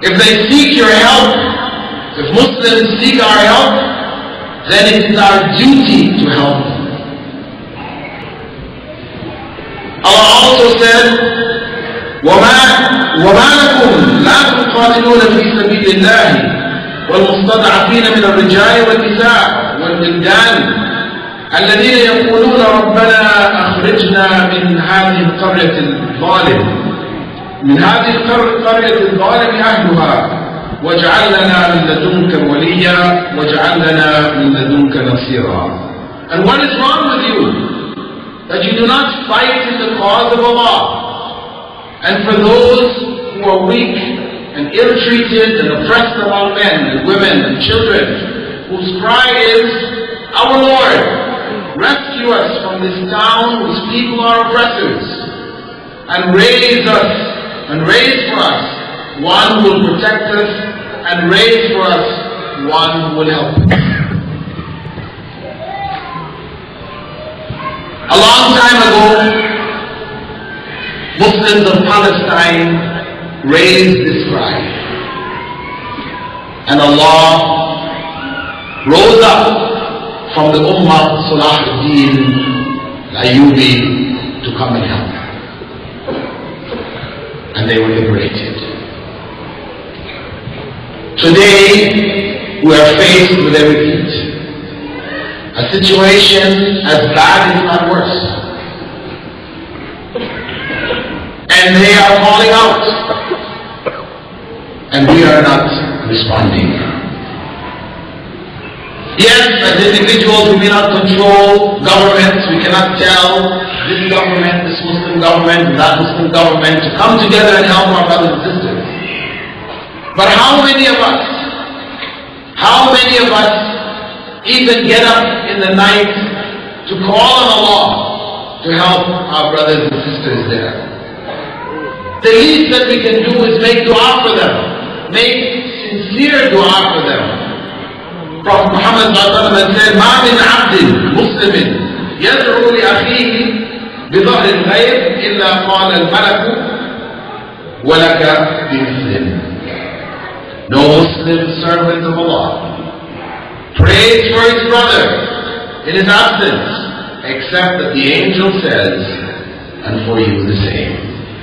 If they seek your help, if Muslims seek our help, then it is our duty to help them. Allah also said, وَمَا لَكُمْ لَا تُقَاتِلُونَ فِي سَبِيلِ اللَّهِ وَالْمُسْتَضْعَفِينَ مِنَ الرِّجَالِ وَالنِّسَاءِ وَالْوِلْدَانِ الَّذِينَ يَقُولُونَ رَبَّنَا أَخْرِجْنَا مِنْ هَذِهِ الْقَرْيَةِ الظَّالِمِ أَهْلُهَا وَاجْعَلْ لَنَا مِنْ لَدُنْكَ وَلِيًّا وَاجْعَلْ لَنَا مِنْ لَدُنْكَ نَصِيرًا. And what is wrong with you? That you do not fight in the cause of Allah. And for those who are weak and ill-treated and oppressed among men and women and children, whose cry is, Our Lord, rescue us from this town whose people are oppressors, and raise us, and raise for us one who will protect us, and raise for us one who will help us. A long time ago, Muslims of Palestine raised this cry, and Allah rose up from the Ummah Salah ad-Din al-Ayyubi to come and help, and they were liberated. Today, we are faced with a repeat. A situation as bad, if not worse. And they are calling out. And we are not responding. Yes, as individuals, we may not control governments. We cannot tell this government, this Muslim government, that Muslim government to come together and help our brothers and sisters. But how many of us even get up in the night to call on Allah to help our brothers and sisters there? The least that we can do is make dua for them, make sincere dua for them. Prophet Muhammad said, مَا مِنْ عَبْدٍ مُسْلِمٍ يَدْعُو لِأَخِيهِ بِظَهْرِ الْغَيْبِ إِلَّا قَالَ الْمَلَكُ وَلَكَ بِمِثْلٍ. No Muslim servant of Allah prays for his brother in his absence, except that the angel says, and for you the same.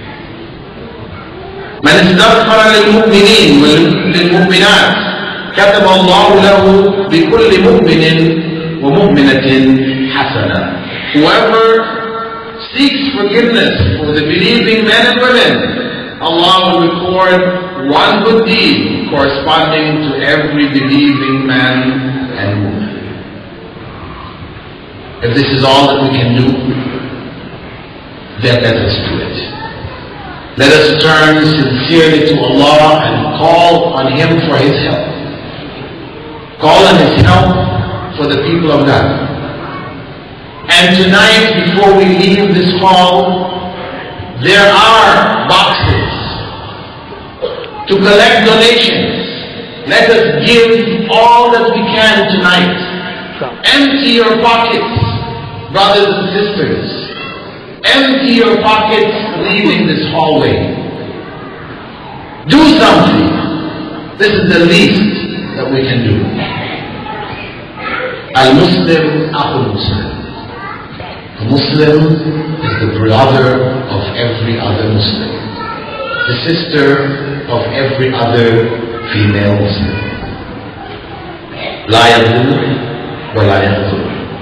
من استغفر للمؤمنين وللمؤمنات كتب الله له بكل مؤمن ومؤمنة حسنة. Whoever seeks forgiveness for the believing men and women, Allah will record one good deed corresponding to every believing man and woman. If this is all that we can do, then let us do it. Let us turn sincerely to Allah and call on Him for His help. Call on His help for the people of God. And tonight, before we leave this hall, there are boxes to collect donations. Let us give all that we can tonight. Empty your pockets, brothers and sisters. Empty your pockets leaving this hallway. Do something. This is the least that we can do. Al-Muslim Akhul Muslim. A Muslim is the brother of every other Muslim, the sister of every other female Muslim. La yadur wa la yadur.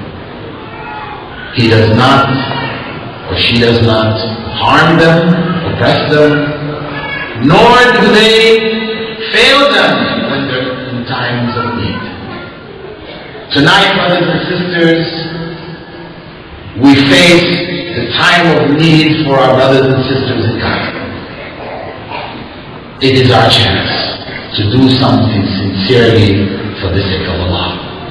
He does not, or she does not, harm them, oppress them, nor do they fail them when they're in times of need. Tonight, brothers and sisters, we face the time of need for our brothers and sisters in Gaza. It is our chance to do something sincerely for the sake of Allah.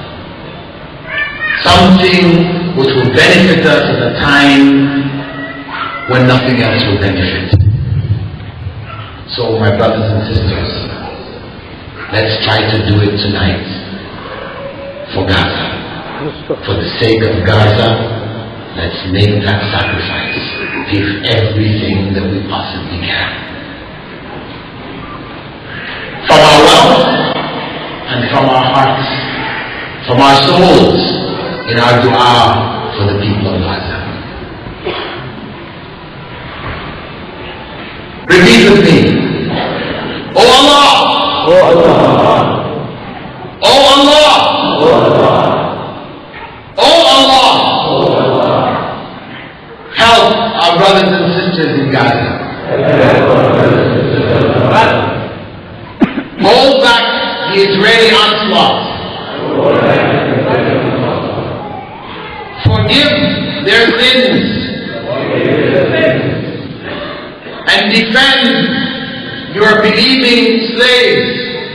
Something which will benefit us at a time when nothing else will benefit. So my brothers and sisters, let's try to do it tonight for Gaza. For the sake of Gaza, let's make that sacrifice. Give everything that we possibly can. hearts, from our souls, in our dua for the people of Gaza. Repeat with me. Oh Allah! Oh Allah! Oh Allah! Oh Allah! Oh Allah! Oh Allah! Help our brothers and sisters in Gaza. Hold back the Israeli onslaught. Forgive their sins. And defend your believing slaves.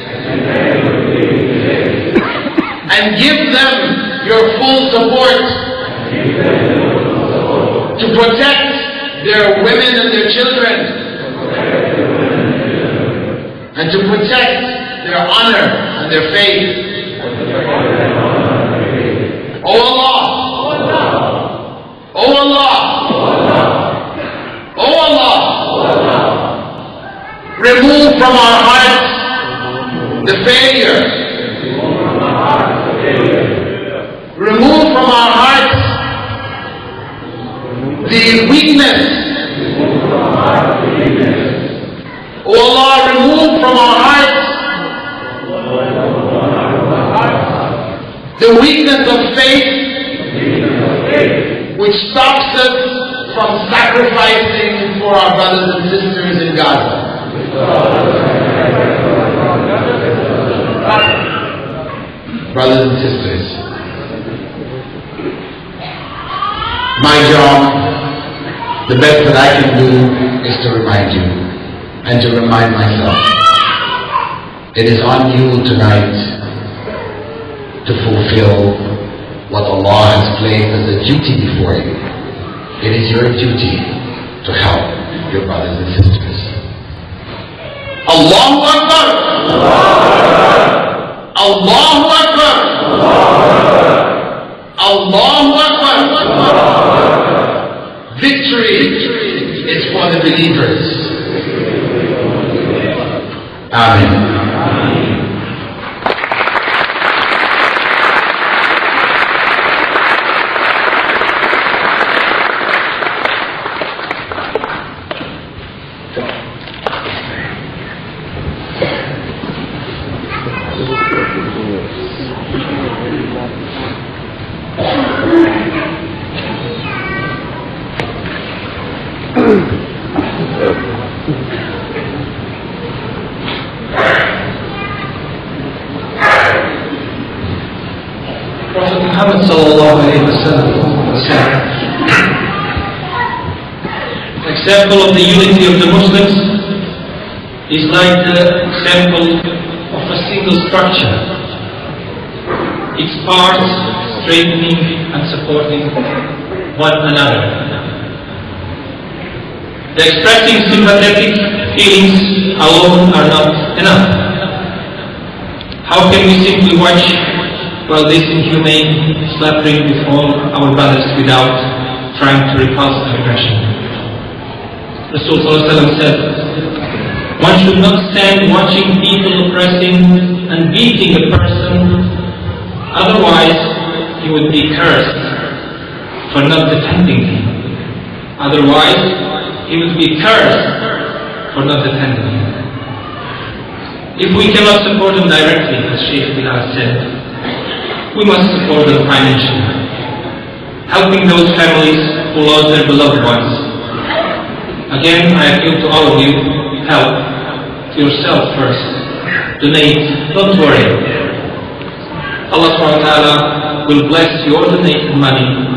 And give them your full support to protect their women and their children, and to protect their honor and their faith. Oh Allah! Oh Allah! Oh Allah! Remove from our hearts the failure. Remove from our hearts the weakness. Oh Allah, remove from our hearts the weakness of faith which stops us from sacrificing for our brothers and sisters in Gaza. Brothers and sisters, my job, the best that I can do is to remind you and to remind myself. It is on you tonight to fulfill what Allah has placed as a duty before you. It is your duty to help your brothers and sisters. Allahu Akbar! Allahu Akbar! Allahu Akbar! Victory is for the believers. Amen. Prophet Muhammad sallallahu alayhi wa sallam said, example of the unity of the Muslims is like the example of a single structure, its parts strengthening and supporting one another. The expressing sympathetic feelings alone are not enough. How can we simply watch while this inhumane slaughtering befall our brothers without trying to repulse aggression? Rasul ﷺ said, one should not stand watching people oppressing and beating a person, otherwise he would be cursed for not defending him. Otherwise he would be cursed for not defending him. If we cannot support them directly, as Sheikh Bilal said, we must support them financially, helping those families who lost their beloved ones. Again, I appeal to all of you, help yourself first. Donate, don't worry. Allah subhanahu wa ta'ala will bless your donated money